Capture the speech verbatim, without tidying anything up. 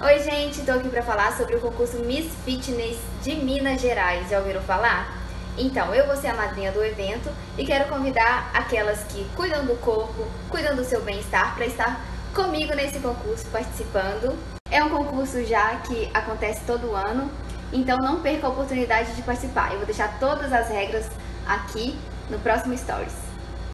Oi gente, tô aqui pra falar sobre o concurso Miss Fitness de Minas Gerais, já ouviram falar? Então, eu vou ser a madrinha do evento e quero convidar aquelas que cuidam do corpo, cuidam do seu bem-estar para estar comigo nesse concurso participando. É um concurso já que acontece todo ano, então não perca a oportunidade de participar. Eu vou deixar todas as regras aqui no próximo Stories.